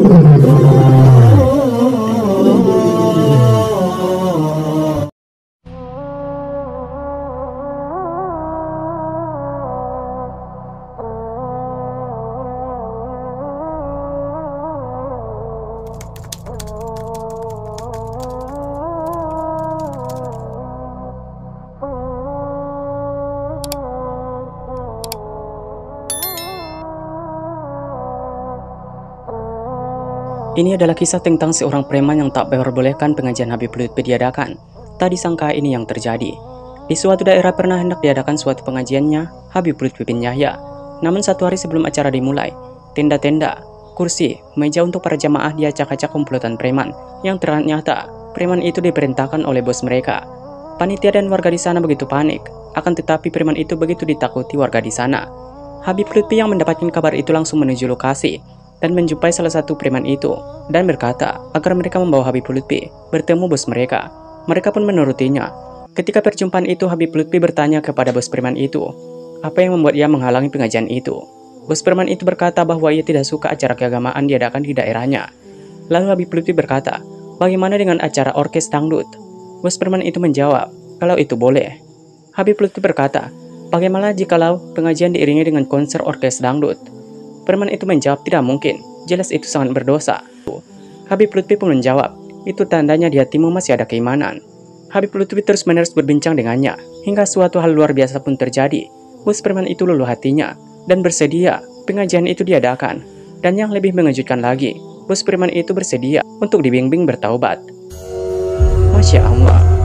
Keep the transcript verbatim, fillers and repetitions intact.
Ini adalah kisah tentang seorang preman yang tak memperbolehkan pengajian Habib Lutfi diadakan. Tak disangka ini yang terjadi. Di suatu daerah pernah hendak diadakan suatu pengajiannya Habib Lutfi bin Yahya. Namun satu hari sebelum acara dimulai, tenda-tenda, kursi, meja untuk para jamaah diacak-acak komplotan preman, yang ternyata preman itu diperintahkan oleh bos mereka. Panitia dan warga di sana begitu panik, akan tetapi preman itu begitu ditakuti warga di sana. Habib Lutfi yang mendapatkan kabar itu langsung menuju lokasi dan menjumpai salah satu preman itu dan berkata agar mereka membawa Habib Lutfi bertemu bos mereka. Mereka pun menurutinya. Ketika perjumpaan itu, Habib Lutfi bertanya kepada bos preman itu apa yang membuat ia menghalangi pengajian itu. Bos preman itu berkata bahwa ia tidak suka acara keagamaan diadakan di daerahnya. Lalu Habib Lutfi berkata, bagaimana dengan acara orkes dangdut? Bos preman itu menjawab, kalau itu boleh. Habib Lutfi berkata, bagaimana jikalau pengajian diiringi dengan konser orkes dangdut? Preman itu menjawab, tidak mungkin, jelas itu sangat berdosa. Habib Lutfi pun menjawab, itu tandanya di hatimu masih ada keimanan. Habib Lutfi terus-menerus berbincang dengannya, hingga suatu hal luar biasa pun terjadi. Bos preman itu luluh hatinya, dan bersedia pengajian itu diadakan. Dan yang lebih mengejutkan lagi, bos preman itu bersedia untuk dibimbing bertaubat. Masya Allah.